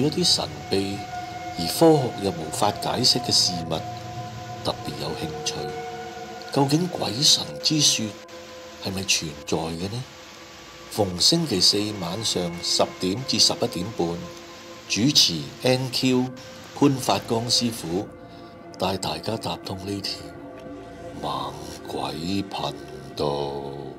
一啲神秘而科學又無法解釋嘅事物特別有興趣。究竟鬼神之說係咪存在嘅呢？逢星期四晚上10點至11點半，主持 NQ 潘發剛師傅帶大家搭通呢條猛鬼頻道。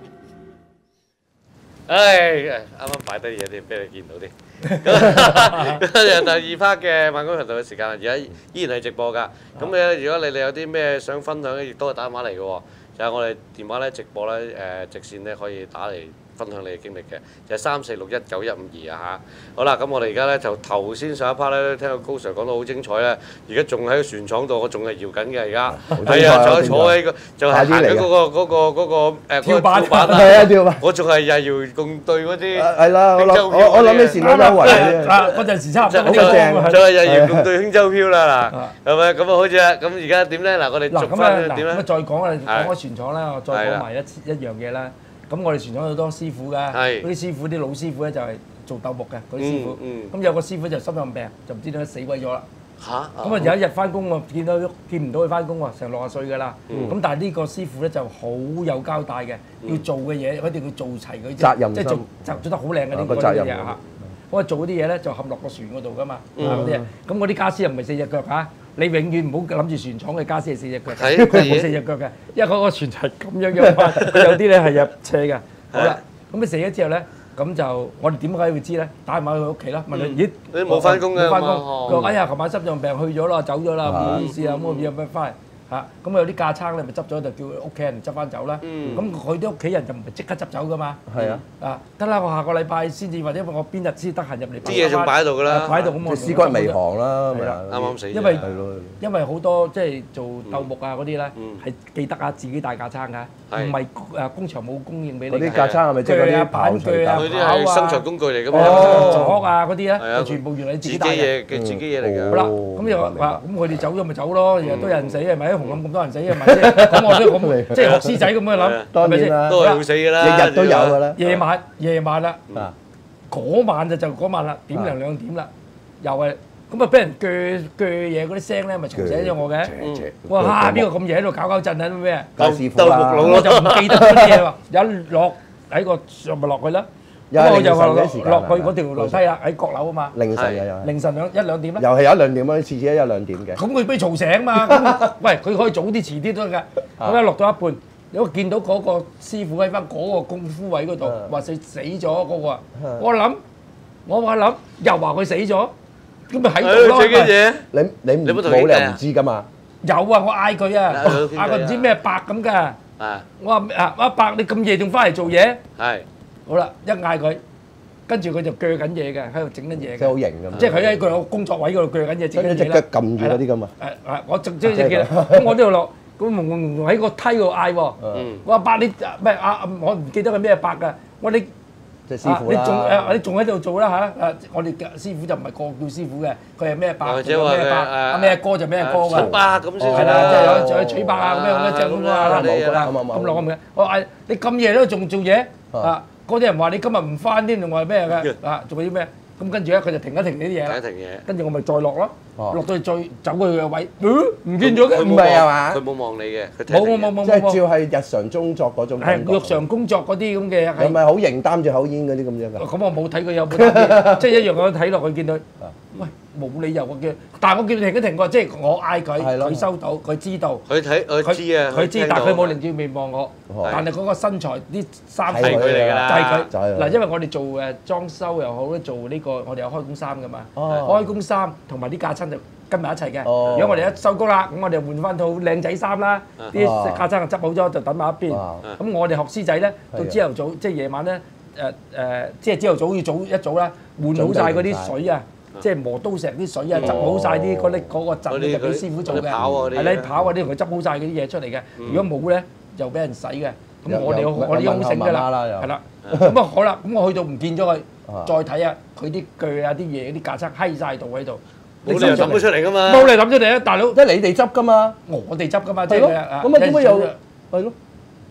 啱啱擺低嘢啲俾你見到啲。第二 part 嘅猛鬼頻道嘅時間，而家依然係直播㗎。咁如果你哋有啲咩想分享咧，亦都係打電話嚟嘅喎。就係我哋電話咧直播咧直線咧可以打嚟分享你嘅經歷嘅，就係34619152啊嚇。好啦，咁我哋而家咧就頭先上一 part 咧聽到高 Sir 講到好精彩咧，而家仲喺個船廠度，我仲係搖緊嘅而家。係啊，仲坐喺個就係行緊嗰個跳板啊！ 跳板。 我仲係日遙共對嗰啲。 係啦，我諗起前嗰優惠嗰陣時差唔多。 就係日遙共對輕舟飄啦嗱，係咪咁啊？好似啊，咁而家點咧？嗱，我哋續翻點咧？ 咁再講啊，講開船廠啦，我再講埋一樣嘢啦。咁我哋船廠好多師傅㗎，嗰啲師傅啲老師傅咧就係做鬥木嘅嗰啲師傅。咁有個師傅就心臟病，就唔知點解死鬼咗啦。咁啊有一日翻工我見唔到佢翻工喎，成60歲㗎啦。咁但係呢個師傅咧就好有交代嘅，要做嘅嘢一定要做齊佢，即係做得好靚嘅呢個嘢嚇。我做嗰啲嘢咧就冚落個船嗰度㗎嘛，嗰啲嘢。咁嗰啲傢俬又唔係4隻腳嚇。你永遠唔好諗住船廠嘅傢俬係4隻腳嘅，佢冇4隻腳嘅，因為嗰個船就係咁樣翻，佢有啲咧係入斜嘅。好啦，咁你死咗之後咧，咁就我哋點解會知咧？打電話去屋企啦，問佢：咦， 你冇翻工嘅？ 冇翻工。佢話：哎呀，琴晚心臟病去咗啦，走咗啦，唔好意思啊，咁我有咩翻嚟？嚇，咁有啲架撐咧，咪執咗就叫屋企人執翻走啦。咁佢啲屋企人就唔係即刻執走噶嘛。 係啊。 啊，得啦，我下個禮拜先至，或者我邊日先得閒入嚟。 啲嘢仲擺喺度㗎啦。 擺喺度咁我。 屍骨未寒啦， 係啦， 啱啱死。 因為好多即係做鬥木啊嗰啲咧，係記得啊自己帶架撐㗎，唔係工場冇供應俾你。 嗰啲架撐係咪即係嗰啲板鋸啊、 嗰啲係生財工具嚟㗎嘛？ 鑿啊嗰啲咧，就全部原來你自己帶嘅。 自己嘢嚟㗎。 好啦，咁又話咁佢哋走咗咪走咯，日日都有人死係咪？喺紅磡咁多人死係咪？咁我都咁即係學師仔咁樣諗， 當然啦， 都係會死㗎啦， 日日都有㗎啦。 夜晚啦，嗰晚就嗰晚啦，1:00 2點啦，又係咁啊！俾人鋸嘢嗰啲聲咧，咪嘈醒咗我嘅。我話嚇邊個咁夜喺度搞震啊？咩？ 教師傅啦， 我就唔記得嗰啲嘢喎，一落喺個上咪落去啦。咁我就話落去嗰條樓梯啦，喺閣樓啊嘛。 凌晨又凌晨1、2點啦。 又係1、2點啊！次次1、2點嘅。 咁佢俾嘈醒嘛？喂，佢可以早啲、遲啲都得㗎。咁一落到一半，如果見到嗰個師傅喺翻嗰個功夫位嗰度，話死咗嗰個啊，我話諗又話佢死咗，咁咪喺度咯。 你冇理由唔知㗎嘛？ 有啊，我嗌佢啊，嗌佢唔知咩伯咁㗎。我話阿伯你咁夜仲翻嚟做嘢？係。好啦，一嗌佢，跟住佢就鋸緊嘢嘅，喺度整緊嘢嘅。 即係好型㗎嘛！ 即係佢喺個工作位嗰度鋸緊嘢，整緊嘢啦。 隻腳撳住嗰啲咁啊！ 我即係咁我呢度落，咁蒙喺個梯度嗌喎。我話伯你咩我唔記得係咩伯㗎。我話你即係師傅啦。 你仲喺度做啦嚇！我哋師傅就唔係個叫師傅嘅，佢係咩伯？ 或者話咩哥就咩哥㗎。 取伯咁先係啦，即係有取伯啊咁樣就咁啊啦。咁落咁嘅，我話你咁夜都仲做嘢啊！嗰啲人話你今日唔翻添，仲話咩嘅？做啲咩？咁跟住咧，佢就停一停呢啲嘢啦。跟住我咪再落咯，落到去再走去佢嘅位，唔見咗嘅。 唔係啊嘛？ 佢冇望你嘅， 冇。 即係照係日常工作嗰種感覺。 係日常工作嗰啲咁嘅。 係咪好型擔住口煙嗰啲咁樣㗎？ 咁我冇睇佢有冇擔住，即係一樣我睇落去見到，喂冇理由嘅，但係我叫佢停一停過，即係我嗌佢，佢收到，佢知道。 佢知啊， 佢知，但係佢冇擰住面望我。但係嗰個身材啲衫係佢嚟㗎啦， 就係佢嗱，因為我哋做裝修又好，做呢個我哋有開工衫㗎嘛，開工衫同埋啲架撐就跟埋一齊嘅。如果我哋一收工啦，咁我哋換翻套靚仔衫啦，啲架撐就執好咗就等埋一邊。咁我哋學師仔咧，到朝頭早即係夜晚咧，即係朝頭早要一早啦，換好晒嗰啲水啊。即係磨刀石啲水啊，執好晒啲嗰個陣就俾師傅做嘅，係咧跑嗰啲同佢執好晒嗰啲嘢出嚟嘅。如果冇咧，就俾人洗嘅。咁我哋好醒㗎啦，係啦。咁啊好啦，咁我去到唔見咗佢，再睇下佢啲鋸啊啲嘢啲架撐閪晒度喺度， 冇理由抌咗出嚟㗎嘛。 冇理由抌出嚟啊，大佬！ 即係你哋執㗎嘛， 我哋執㗎嘛，即係咯。咁啊點解又係咯？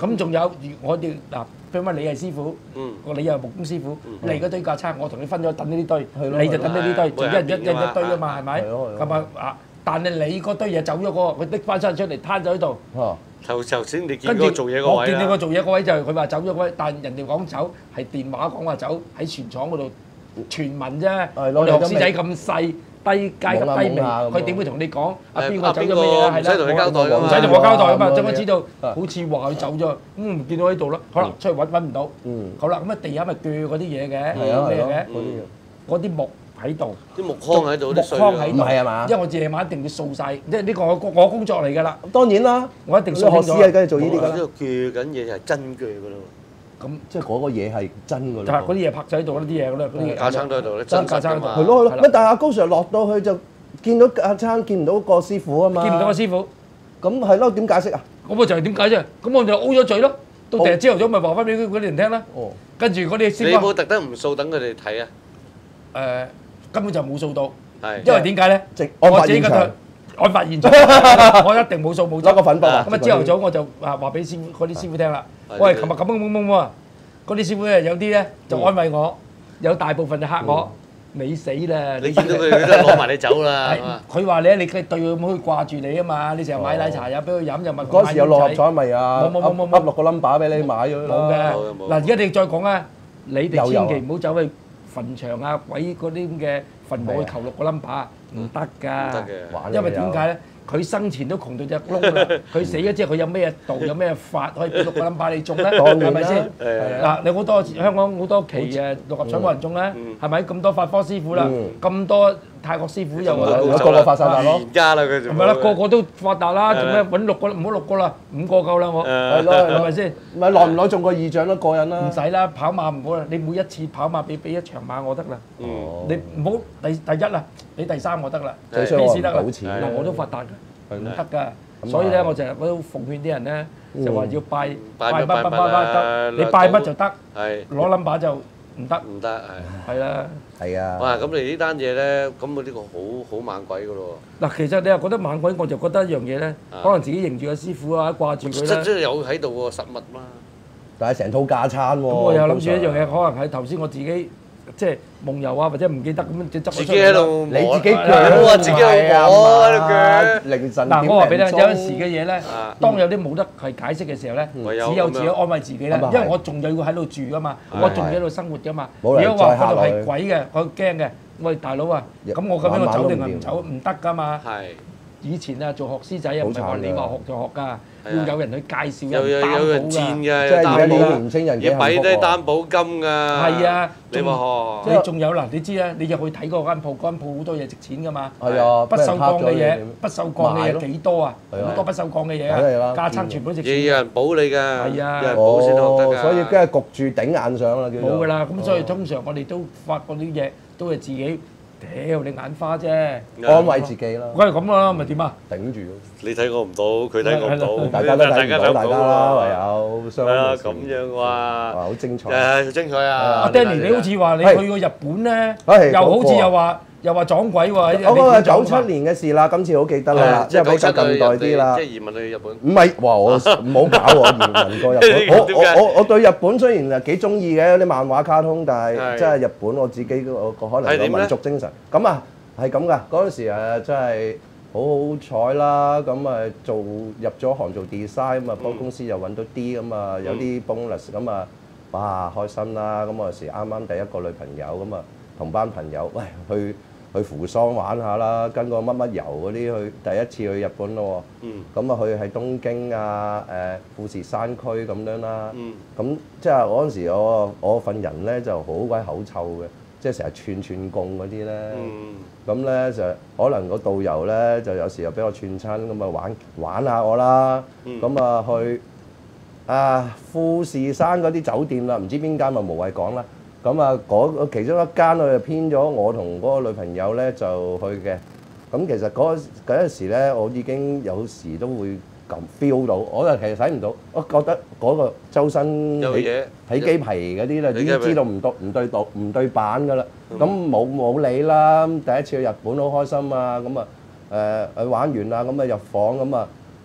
咁仲有我哋嗱，譬如話你係師傅，你又係木工師傅，你嗰堆架撐，我同你分咗等呢啲堆，你就等呢啲堆，就一人一堆啊嘛，係咪？咁啊，但係你嗰堆嘢走咗嗰個，佢拎翻出嚟攤咗喺度。 頭先你見過做嘢嗰位啦。 我見你個做嘢嗰位就係佢話走咗嗰位，但人哋講走係電話講話走，喺船廠嗰度傳聞啫。我哋學師仔咁細低階級低微，佢點會同你講啊邊個走咗咩嘢啊？係啦， 唔使同你交代㗎嘛， 唔使同我交代㗎嘛，總之知道好似話佢走咗，唔見到喺度咯。好啦，出去揾唔到。好啦，咁啊地下咪鋸嗰啲嘢嘅，咩嘅？嗰啲木喺度， 啲木糠喺度， 木糠喺度， 唔係啊嘛？ 因為我夜晚一定要掃晒，即係呢個我工作嚟㗎啦。 當然啦， 我一定掃學師係梗係做呢啲㗎啦。 呢度鋸緊嘢係真鋸㗎咯。 咁即係嗰個嘢係真㗎咯。 就係嗰啲嘢拍咗喺度啦，啲嘢㗎啦，嗰啲架撐都喺度咧， 真架撐喺度。 係咯。乜但係阿高 Sir 落到去就見到架撐，見唔到個師傅啊嘛。 見唔到個師傅。 咁係咯，點解釋啊？ 咁我就係點解啫？咁我就 O 咗嘴咯。到第日朝頭早咪話翻俾嗰啲人聽啦。跟住嗰啲師傅。 你有冇特登唔掃等佢哋睇啊？ 根本就冇掃到。 係。 因為點解咧？ 案發現場。 案發現場，我一定冇掃冇執。 攞個粉筆啊！ 咁啊朝頭早我就話俾師傅嗰啲師傅聽啦。喂，琴日咁喎，嗰啲師傅咧有啲咧就安慰我，有大部分就嚇我。你死啦！ 你見到佢都攞埋你走啦。 佢話你對佢咁好掛住你啊嘛！你成日買奶茶飲俾佢飲，又問嗰時有六合彩咪啊？ 冇噏落個 number 俾你買咗啦。 冇嘅。嗱，而家你再講啊，你哋千祈唔好走去墳場啊、鬼嗰啲咁嘅墳墓去求六個 number，唔得㗎。 唔得嘅。 因為點解咧？佢生前都窮到隻窿啦，佢死咗之後佢有咩道有咩法可以俾六個 number 你中咧？係咪先？嗱，你好多香港好多期六合彩冇人中咧，係咪？咁多法科師傅啦，咁多泰國師傅又個個發晒達咯， 而家啦佢就唔係啦，個個都發達啦，做咩揾六個？唔好六個啦，5個夠啦我， 係咯， 係咪先？ 唔係攞唔攞中個2獎都過癮啦。 唔使啦，跑馬唔好啦，你每一次跑馬俾一場馬我得啦，你唔好第一啦，俾第3我得啦， 最衰我賭錢嗱我都發達㗎。唔得㗎，所以咧我就係都奉勸啲人咧，就話要拜得，你拜乜就得，攞 number 就唔得， 唔得係啦， 係啊。 哇！咁你呢單嘢咧，咁我呢個好猛鬼㗎咯喎。嗱，其實你又覺得猛鬼，我就覺得一樣嘢咧，可能自己認住個師傅啊，掛住佢咧， 即係有喺度喎，實物嘛。 但係成套架撐喎。咁我又諗住一樣嘢，可能係頭先我自己。即係夢遊啊，或者唔記得咁樣執自己喺度， 你自己鋸啊，自己喺度摸喺度鋸。 凌晨嗱，我話俾你聽，有陣時嘅嘢咧，當有啲冇得係解釋嘅時候咧，只有自己安慰自己啦。因為我仲要喺度住噶嘛，我仲要喺度生活噶嘛。如果話嗰度係鬼嘅，我驚嘅，喂大佬啊，咁我咁樣我走定係唔走？唔得噶嘛。以前啊，做學師仔啊，唔係話你話學就學㗎，要有人去介紹，有人佔㗎， 即係而家啲年青人要俾低擔保金㗎。 係啊， 你話你仲有嗱，你知啦，你入去睇嗰間鋪好多嘢值錢㗎嘛。 係啊， 不鏽鋼嘅嘢，不鏽鋼嘅嘢幾多啊？好多不鏽鋼嘅嘢啊，架撐全部都值錢。 有人保你㗎， 係啊， 有人保先學得㗎。 所以梗係焗住頂硬上啦，叫做。 冇㗎啦，咁所以通常我哋都發覺啲嘢都係自己。屌你眼花啫， 安慰自己啦。 梗係咁啦，咪點啊？ 頂住。 你睇我唔到，佢睇我唔到， 大家都睇唔到，大家啦，唯有相安無事。 咁樣哇！ 好精彩。 好精彩啊！ 阿 Danny，你好似話你去過日本咧，又好似又話撞鬼喎。 嗰個係97年嘅事啦，今次好記得啦，即係比較近代啲啦。 即係移民去日本。 唔係，哇！我唔好搞我移民過日本。我對日本雖然係幾中意嘅，有啲漫畫卡通，但係真係日本我自己個可能個民族精神。咁啊，係咁噶。嗰陣時真係好好彩啦。咁啊入咗行做 design，咁啊幫公司又揾到啲咁啊有啲 bonus，咁啊哇開心啦！咁嗰陣時啱啱第一個女朋友，咁啊同班朋友喂去扶桑玩下啦，跟個乜乜遊嗰啲去第一次去日本咯喎。咁啊去係東京啊富士山區咁樣啦。咁即係嗰陣時我份人咧就好鬼口臭嘅，即係成日串貢嗰啲咧。咁咧就可能個導遊咧就有時又俾我串親，咁啊玩下我啦。咁啊去富士山嗰啲酒店啦，唔知邊間咪無謂講啦。咁啊，其中一間我就編咗我同嗰個女朋友咧就去嘅。咁其實嗰陣時咧，我已經有時都會咁 feel 到，我就其實睇唔到，我覺得嗰個周身起雞皮嗰啲咧已經知道唔對版㗎啦。咁冇理啦。第一次去日本好開心啊！咁啊去玩完啦，咁啊入房咁啊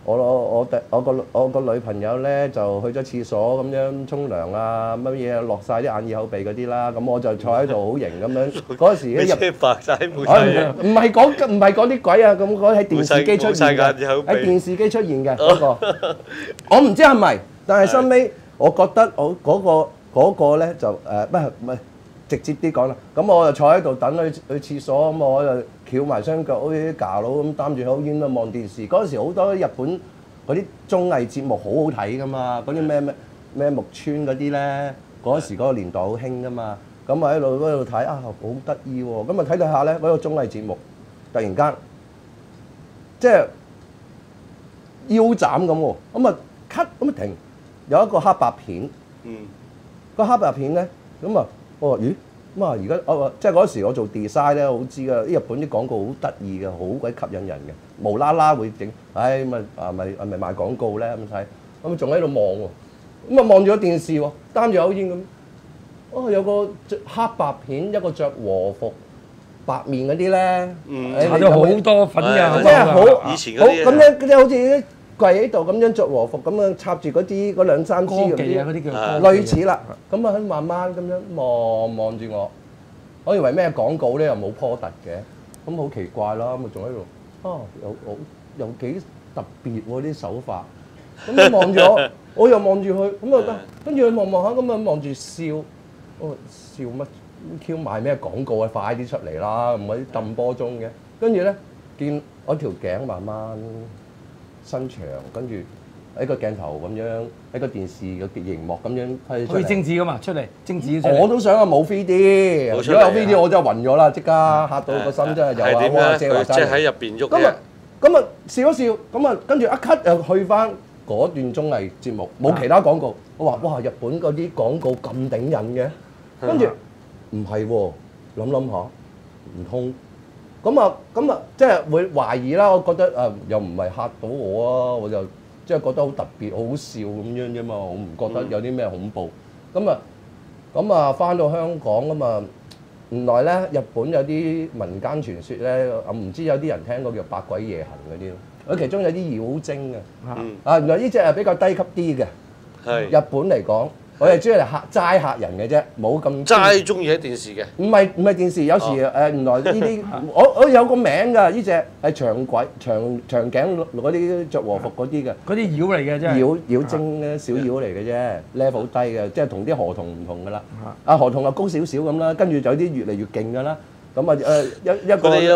我個女朋友咧就去咗廁所咁樣沖涼啊，乜嘢落晒啲眼耳口鼻嗰啲啦，咁我就坐喺度好型咁樣。嗰時一入白曬冇晒， 唔係講啲鬼啊，咁嗰喺電視機出現嘅，喺電視機出現嘅嗰個，我唔知係咪，但係收尾我覺得我嗰個咧就唔係直接啲講啦，咁我就坐喺度等佢去廁所，咁我就翹埋雙腳好似啲架佬咁擔住口煙啊望電視。嗰時好多日本嗰啲綜藝節目好好睇噶嘛，嗰啲咩木村嗰啲咧，嗰時嗰個年代好興噶嘛。咁啊喺度嗰度睇啊，好得意喎！咁啊睇到下咧嗰個綜藝節目，突然間即係腰斬咁喎，咁啊 cut 咁啊停，有一個黑白片，個黑白片咧咁啊。我話咦咁啊！而家即係嗰時我做 design 咧，我好知噶。啲日本啲廣告好得意嘅，好鬼吸引人嘅，無啦啦會整，咪賣廣告咧咁睇，咁仲喺度望喎，咁啊望住個電視喎，擔住口煙咁。哦，有個黑白片，一個着和服白面嗰啲咧， 搽咗好多粉嘅， 即係好以前嗰啲咁樣，即係好似跪喺度咁樣着和服咁樣插住嗰兩三支嗰啲叫類似啦，咁啊慢慢咁樣望住我，我以為咩廣告咧又冇 product 嘅，咁好奇怪啦，咁啊仲喺度，又幾特別喎啲手法，咁望住我又望住佢，咁啊跟住佢望下，咁啊望住笑，笑乜 Q 賣咩廣告啊？快啲出嚟啦，唔係揼波鐘嘅，跟住咧見我條頸慢慢伸長，跟住喺個鏡頭咁樣，喺個電視嘅熒幕咁樣推出嚟。 可以精緻噶嘛，出嚟精緻出嚟。 我都想啊，冇 3D。如果有 3D，我真係暈咗啦，即刻嚇到個心真係又話哇借話即係喺入邊喐嘅。咁啊笑一笑，咁啊跟住一 cut 又去翻嗰段綜藝節目，冇其他廣告。我話哇，日本嗰啲廣告咁頂癮嘅，跟住唔係喎，諗下唔通。咁啊，即係會懷疑啦。我覺得又唔係嚇到我啊，我就即係覺得好特別、好笑咁樣啫嘛。我唔覺得有啲咩恐怖。咁啊，翻到香港咁啊，原來咧日本有啲民間傳說咧，我唔知有啲人聽過叫百鬼夜行嗰啲咯。佢其中有啲妖精啊，原來呢隻係比較低級啲嘅。係日本嚟講。我哋主要係齋嚇人嘅啫，冇咁齋中意喺電視嘅。 唔係電視，有時原來呢啲我有個名㗎，呢隻係長頸嗰啲着和服嗰啲嘅。 嗰啲妖嚟嘅啫。 妖精咧，小妖嚟嘅啫 ，level 低嘅，即係同啲河童唔同㗎啦。河童就高少少咁啦，跟住就有啲越嚟越勁㗎啦。咁啊一個。佢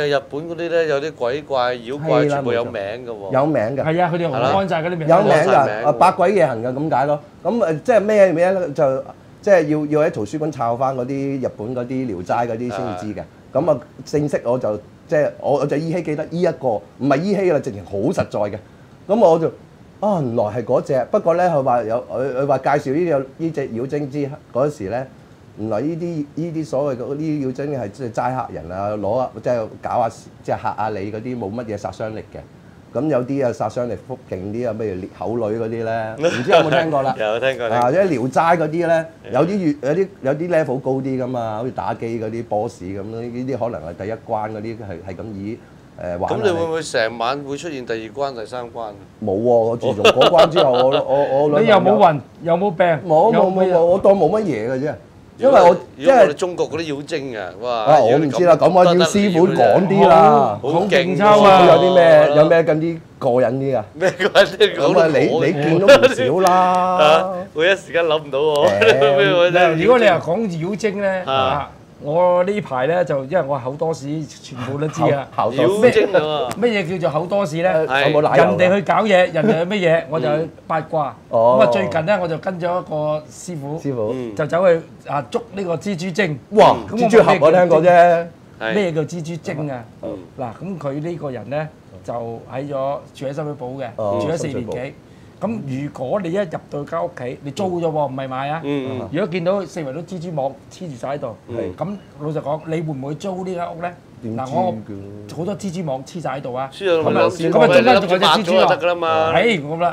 有名㗎。 係啊，佢哋好安晒嗰啲名。 有名㗎，百鬼夜行㗎咁解咯。咁即係咩就即係要喺圖書館抄翻嗰啲日本嗰啲聊齋嗰啲先至知嘅。咁啊正式我就即係我就依稀記得依一個，唔係依稀啦，直情好實在嘅。咁我就原來係嗰隻。不過咧佢話佢話介紹呢隻妖精之嗰時咧。原來呢啲所謂嗰啲妖精係即係齋嚇人啊，即係搞下即係嚇下你嗰啲冇乜嘢殺傷力嘅。咁有啲啊殺傷力幅勁啲啊，譬如裂口女嗰啲咧，唔知有冇聽過啦？ 有聽過。 即係聊齋嗰啲咧，有啲 level 高啲噶嘛，好似打機嗰啲 boss 咁呢啲可能係第一關嗰啲係咁以玩。咁你會唔會成晚會出現第2關、第3關？ 冇喎，我自從嗰關之後，我你又冇暈，又冇病， 冇，我當冇乜嘢嘅啫。因為我即係我哋中國嗰啲妖精啊，哇！ 我唔知啦，咁我要師傅講啲啦， 好勁抽啊！有咩跟啲過癮啲啊？ 咩過癮啲？ 咁啊，你見都唔少啦。 我一時間諗唔到喎。 如果你話講妖精咧，我呢排咧就因為我口多屎，全部都知啊。 妖精啊！ 乜嘢叫做口多屎咧？ 有冇奶油？ 人哋去搞嘢，人哋去乜嘢，我就去八卦。咁啊，最近咧我就跟咗一個師傅，就走去捉呢個蜘蛛精。 哇！蜘蛛俠我聽過啫。 咩叫蜘蛛精啊？嗱，咁佢呢個人咧就住喺深水埗嘅，住咗4年幾。咁如果你一入到間屋企，你租咗喎，唔係買啊。如果見到四圍都蜘蛛網黐住晒喺度，咁老實講，你會唔會租呢間屋咧？嗱，我好多蜘蛛網黐晒喺度啊。咁啊，中間仲有隻蜘蛛啊。係咁啦。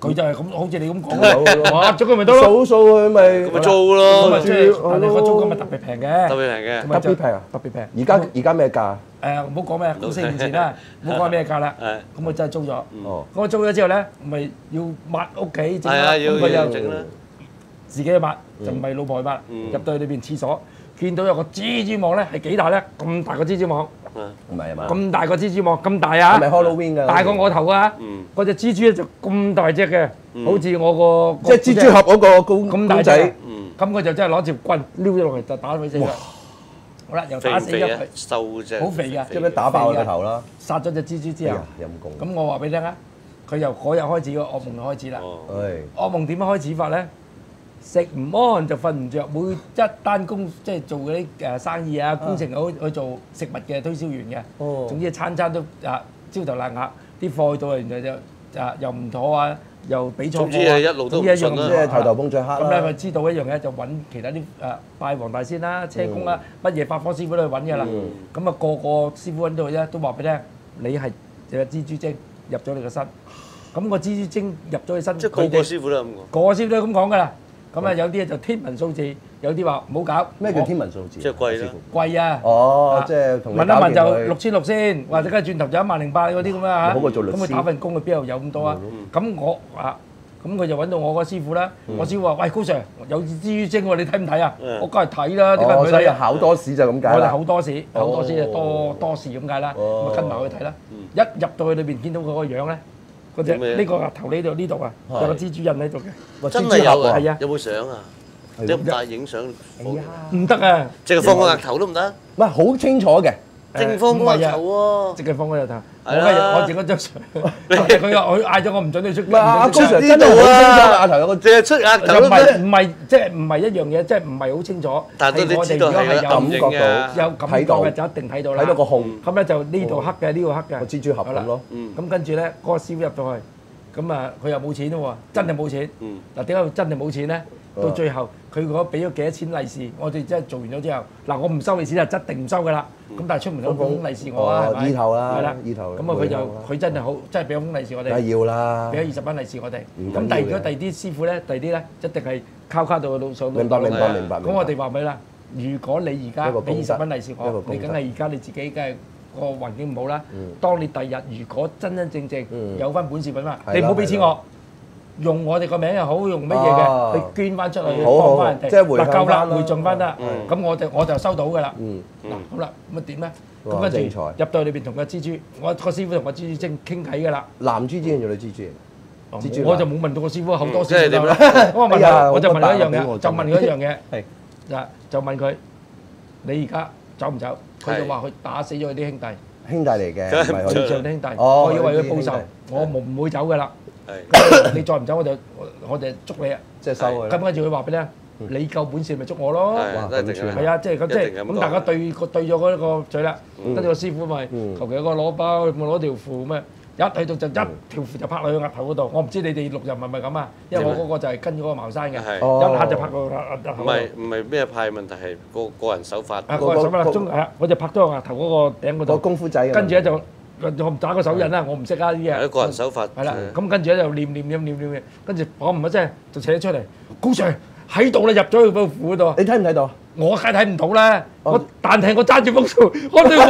佢就係咁，好似你咁講，哇，租金咪得咯， 數數佢咪咁咪租咯， 咁啊即係，但係個租金咪特別平嘅， 特別平嘅， 特別平啊！ 特別平。 而家咩價？ 唔好講咩，咁4年前啦，唔好講咩價啦。咁我真係租咗。 哦。 咁我租咗之後咧，咪要抹屋企整啦， 要咁佢又整啦， 自己去抹，就唔係老婆去抹。入到去裏邊廁所，見到有個蜘蛛網咧，係幾大咧？咁大個蜘蛛網。 唔係啊嘛。 咁大個蜘蛛網，咁大啊！ 係咪 Halloween 㗎？ 大過我頭啊！嗰隻蜘蛛咧就咁大隻嘅，好似我個即係蜘蛛俠嗰個公仔。 咁佢就真係攞條棍撩咗落嚟就打死佢。好啦，又打死咗佢， 瘦啫， 好肥㗎， 即係打爆佢個頭啦。 殺咗隻蜘蛛之後， 陰公。 咁我話俾你聽啊，佢由嗰日開始個噩夢就開始啦。噩夢點樣開始法咧？食唔安就瞓唔着，每一單工即係做嗰啲生意啊、工程去做食物嘅推銷員嘅。總之餐餐都焦頭爛額，啲貨去到嚟就又唔妥啊，又俾錯貨啊。總之係一路都唔順啦。 即係頭頭碰著黑啦。 咁咧佢知道一樣嘢就揾其他啲拜黃大仙啦、車工啦、乜嘢法科師傅都去揾㗎啦。咁啊個個師傅揾到佢啫，都話俾你聽，你係隻蜘蛛精入咗你個身。咁個蜘蛛精入咗你身， 即係個個師傅都咁講。 個個師傅都咁講㗎啦。咁啊有啲就天文數字，有啲話唔好搞。 咩叫天文數字？ 即係貴啦。 貴啊！ 哦，即係同你問一問就6600先，或者跟住轉頭就10800嗰啲咁啊嚇。 好過做律師。 咁佢打份工，佢邊度有咁多啊？咁我咁佢就揾到我個師傅啦。我師傅話：喂，高 Sir，有蜘蛛精喎，你睇唔睇啊？我梗係睇啦，點解唔睇啊？ 所以考多士就咁解啦。 我哋考多士，考多士就多事咁解啦。咁啊跟埋去睇啦。一入到去裏邊見到佢個樣咧，嗰隻呢個額頭呢度啊，有個蜘蛛印喺度嘅。 真係有啊！ 係啊。 有冇相啊？有咁大影相？ 唔得啊！ 淨係放個額頭都唔得。 唔係好清楚嘅。 正方個額頭喎， 直係放嗰個頭。我整嗰張相，佢嗌咗我唔準你出。 唔係阿高 Sir 真係好清楚額頭有個， 淨係出額頭都得。 唔係即係唔係一樣嘢，即係唔係好清楚。 但係你知道係感覺到， 有感覺嘅就一定睇到啦。 睇到個控。 咁咧就呢度黑嘅，呢度黑嘅。 個蜘蛛俠咁咯。 咁跟住咧，嗰個師傅入到去，咁啊佢又冇錢喎，真係冇錢。嗱點解真係冇錢咧？到最後佢如果俾咗幾多錢利是，我哋真係做完咗之後，嗱我唔收利是就一定唔收㗎啦。咁但係出門口封利是我啊，係咪？ 意頭啦， 係啦， 意頭。 咁啊佢真係好，真係俾咗封利是我哋。 梗係要啦。 俾咗20蚊利是我哋。咁如果第二啲師傅咧，第二啲咧一定係交卡到上到。 明白。 咁我哋話俾你啦，如果你而家俾20蚊利是我，你梗係而家你自己梗係個環境唔好啦。當你第日如果真正有翻本事揾翻，你唔好俾錢我。用我哋個名又好，用乜嘢嘅，你捐翻出去幫翻人哋， 即係回夠啦，回盡翻得。咁我就收到㗎啦。嗱，好啦，咁啊點咧？咁跟住入到去裏邊同個蜘蛛，我個師傅同個蜘蛛精傾偈㗎啦。 男蜘蛛定女蜘蛛？ 我就冇問到個師傅好多師傅啦。我問佢，我就問佢一樣嘢，就問佢一樣嘢。係。就問佢：你而家走唔走？佢就話佢打死咗佢啲兄弟。 兄弟嚟嘅， 唔係我哋做兄弟。我要為佢報仇，我唔會走㗎啦。你再唔走我哋捉你啊！ 即係收佢。 咁跟住佢話俾你聽，你夠本事咪捉我咯。係啊，即係咁大家對咗嗰個嘴啦。跟住個師傅咪求其一個攞包，攞條符咩？一去到就一條符就拍落去額頭嗰度。我唔知你哋6人係咪咁啊？因為我嗰個就係跟住嗰個茅山嘅，一下就拍落額頭。 唔係咩派問題，係個人手法。 個人手法中係啊，我就拍咗個額頭嗰個頂嗰度。 個功夫仔。跟住咧就。我唔打個手印啦，我唔識啊啲嘢。 係個人手法。 係啦，咁跟住咧就念，跟住我唔一聲就扯出嚟，高 Sir 喺度啦，入咗去個符嗰度。 你睇唔睇到？ 我梗係睇唔到啦，但係我揸住幅符，我條符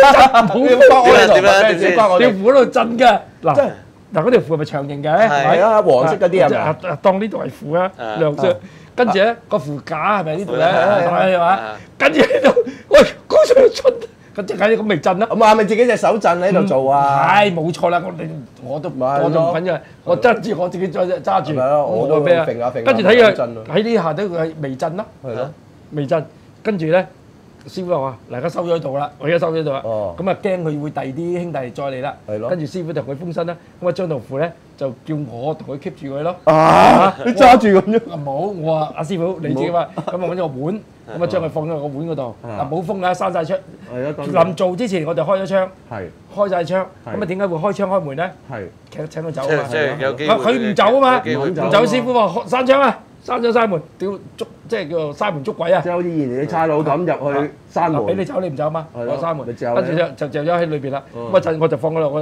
條符喺度震㗎。嗱嗰條符係咪長形嘅？ 係啊，黃色嗰啲係咪？ 當呢度係符啊，亮色。跟住咧個符架係咪呢度咧？係嘛？跟住喺度，喂高 Sir 出。咁即係咁未震啦？咁係咪自己隻手震喺度做啊？ 係冇錯啦，我都唔緊嘅，我揸住我自己揸住。 我都咩啊？ 跟住睇佢喺呢下都係未震啦。係咯，未震。跟住咧，師傅話：嗱，而家收咗喺度啦，我而家收咗喺度啦。咁啊驚佢會第二啲兄弟再嚟啦。係咯。跟住師傅同佢封身啦。咁啊張道符咧就叫我同佢 keep 住佢咯。 你揸住咁樣？ 冇，我話阿師傅你自己話，咁啊揾咗個碗。咁啊將佢放喺個碗嗰度，嗱冇風㗎，閂曬窗。臨做之前我就開咗窗，開曬窗。咁啊點解會開窗開門咧？請佢走啊嘛。 即係有機會。 佢唔走啊嘛，唔走師傅話閂窗啊，閂咗閂門，屌捉即係叫做閂門捉鬼啊！ 即係好似以前啲差佬咁入去閂門。 俾你走你唔走嘛？我閂門，跟住就咗喺裏邊啦。咁啊我就放佢落去啦。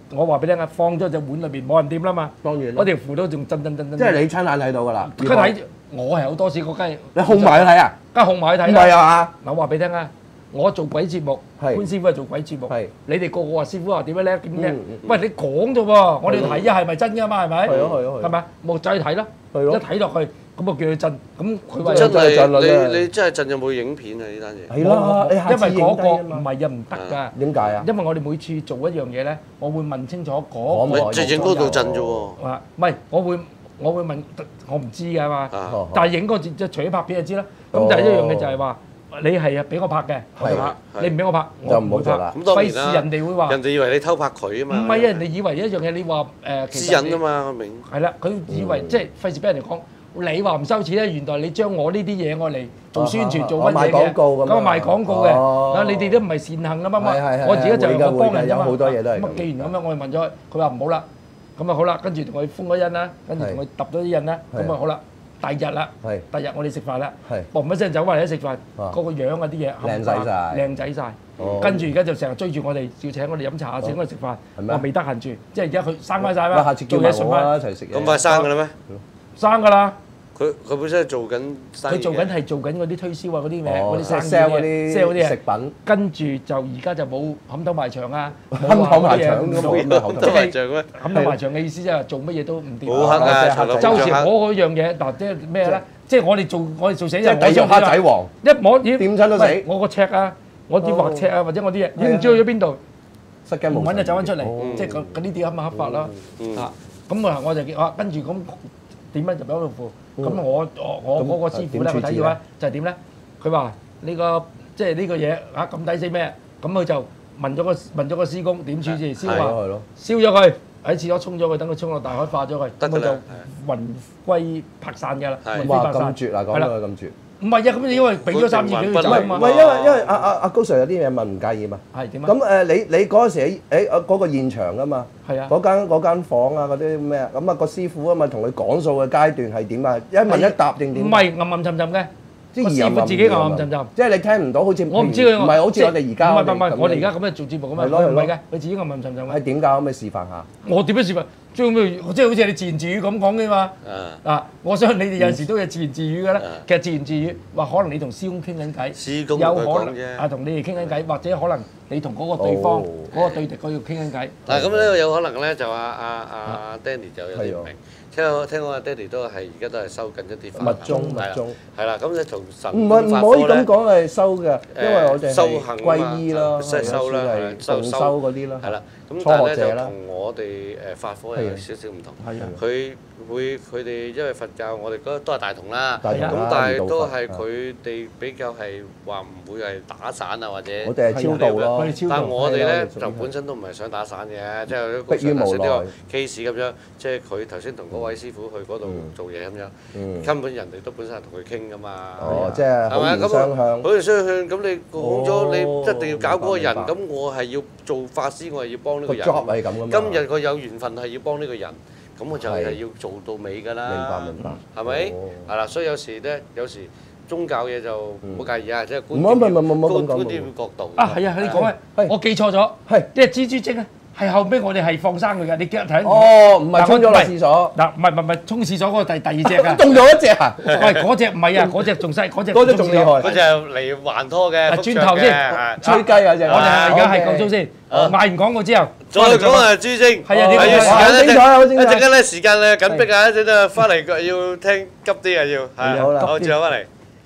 我話俾你聽啊，放咗隻碗裏邊冇人掂啦嘛。 當然啦嗰條符都仲震。 即係你親眼睇到㗎啦。 佢睇我係好多次，我梗係你控埋去睇啊？ 梗係控埋去睇唔啦。 係啊？ 嗱，我話俾你聽啊，我做鬼節目，潘師傅係做鬼節目，你哋個個話師傅話點樣叻點叻？喂，你講啫喎，我哋睇啊係咪真㗎嘛？係咪？係咪？冇再睇啦，一睇落去。咁我叫佢震，咁佢話真係你真係震有冇影片啊？呢單嘢係啦， 因為嗰個唔係啊，唔得㗎。 點解啊？ 因為我哋每次做一樣嘢咧，我會問清楚嗰個。 最影嗰度震啫喎。 唔係，我會問，我唔知㗎嘛。但係影嗰節除咗拍片就知啦。咁第一樣嘢就係話，你係啊俾我拍嘅，我拍。你唔俾我拍，我唔會拍。 咁當然啦。 費事人哋會話。 人哋以為你偷拍佢啊嘛。 唔係啊，人哋以為一樣嘢，你話私隱啊嘛，我明。 係啦，佢以為即係費事俾人哋講。你話唔收錢咧，原來你將我呢啲嘢我嚟做宣傳做乜嘢嘅？ 賣廣告咁啊賣廣告嘅，啊你哋都唔係善行㗎嘛？我自己就係幫人啫嘛。 好多嘢都係。 咁既然咁樣，我哋問咗佢，佢話唔好啦。咁啊好啦，跟住同佢封咗印啦，跟住同佢揼咗啲印啦。咁啊好啦，第二日啦，第二日我哋食飯啦，嘣一聲走埋嚟食飯，嗰個樣啊啲嘢靚仔曬， 靚仔曬。跟住而家就成日追住我哋，要請我哋飲茶，請我哋食飯。我未得閒住，即係而家佢生翻曬啦。 下次叫埋我啦，一齊食嘢。 咁快生㗎啦咩？ 生㗎啦。 佢本身係做緊生意嘅。 佢做緊嗰啲推銷啊，嗰啲咩嗰啲生意 sell 嗰啲食品。 跟住就而家就冇冚頭埋牆啊， 冚頭埋牆咁冇咩冚頭埋牆咩？ 冚頭埋牆嘅意思即係做乜嘢都唔掂。 好黑啊！ 周時嗰樣嘢嗱，即係咩咧？即係我哋做寫人， 即係繼續黑仔王。 一摸咦掂親都死。 我個尺啊，我啲畫尺啊，或者我啲嘢，唔知去咗邊度？ 失驚無神。 揾就走翻出嚟，即係嗰啲啲咁嘅黑法啦。啊，咁啊我就跟住咁。點樣入咗度符？咁我嗰個師傅咧，我睇要咧就係點咧？佢話呢個即係呢個嘢嚇咁抵死咩？咁佢就問咗個師公點處置？師公話燒咗佢，喺廁所沖咗佢，等佢沖落大海化咗佢，咁佢就魂歸魄散㗎啦。 哇！咁絕啊，講到佢咁絕。 唔係啊，咁你因為俾咗3次俾佢走啊嘛。 唔係因為阿高 Sir 有啲嘢問唔介意嘛。 係點啊？ 咁你嗰陣時嗰個現場啊嘛。 係啊。 嗰間房啊嗰啲咩啊，咁啊個師傅啊嘛同佢講數嘅階段係點啊？一問一答定點？ 唔係暗沉沉嘅。個師傅自己暗沉沉， 即係你聽唔到，好似我唔知佢唔係好似我哋而家唔係我哋而家咁樣做節目咁樣，唔係嘅，佢自己暗沉沉嘅。 係點解？可唔可以示範下？ 我點樣示範？即係好似你自言自語咁講嘅嘛。我相信你哋有時都有自言自語嘅啦。其實自言自語話可能你同師公傾緊偈，有可能同你哋傾緊偈，或者可能你同嗰個對方嗰個對敵嗰度傾緊偈。 嗱咁呢個有可能咧，就阿 Danny 就有啲唔明。聽講阿爹哋都係而家都係收緊一啲密宗， 係啦，咁你同神唔可以咁講係修嘅，因為我哋修行皈依啦， 修啦， 修嗰啲啦， 係啦。咁但係咧就同我哋法科有少少唔同，佢哋因為佛教我哋覺得都係大同啦，咁但係都係佢哋比較係話唔會係打散啊或者我哋係超度咯， 但係我哋咧就本身都唔係想打散嘅，即係迫於無奈 case 咁樣，即係佢頭先同嗰位師傅去嗰度做嘢咁樣，根本人哋都本身係同佢傾噶嘛， 即係好言相向， 好言相向，咁你講咗你一定要搞嗰個人，咁我係要做法師，我係要幫呢個人，今日佢有緣分係要幫呢個人。咁我就係要做到尾㗎啦， 明白， 係咪？係啦，所以有時宗教嘢就唔好介意啊，即係觀點角度。 啊，係啊，你講啊，我記錯咗，係即係蜘蛛精啊，係後尾我哋係放生佢㗎，你記得睇？ 哦，唔係沖咗落廁所。 嗱，唔係沖廁所嗰個第二隻啊。 凍咗一隻啊？ 喂，嗰隻唔係啊，嗰隻仲細，嗰隻仲厲害。 嗰隻嚟還拖嘅。 轉頭先， 吹雞嗰隻。 我哋而家係夠鐘先，賣完廣告之後。 再講啊，豬精。 係啊， 好精彩，好精彩。 一陣間咧時間咧緊迫啊，一陣間翻嚟要聽急啲啊要。係。好啦，好，轉頭翻嚟。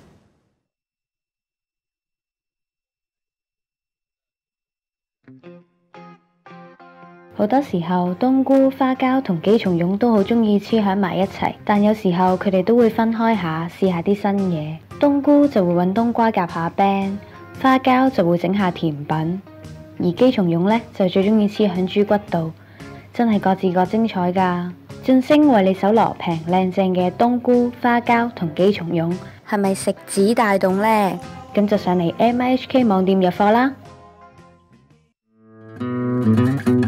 好多時候，冬菇、花膠同幾重蛹都好鍾意黐喺埋一齊，但有時候佢哋都會分開下，試下啲新嘢。冬菇就會揾冬瓜夾下餅，花膠就會整下甜品，而幾重蛹呢，就最鍾意黐喺豬骨度，真係各自各精彩㗎。晉升為你搜羅平靚正嘅冬菇、花膠同幾重蛹，係咪食指大動呢？咁就上嚟 MIHK 網店入貨啦。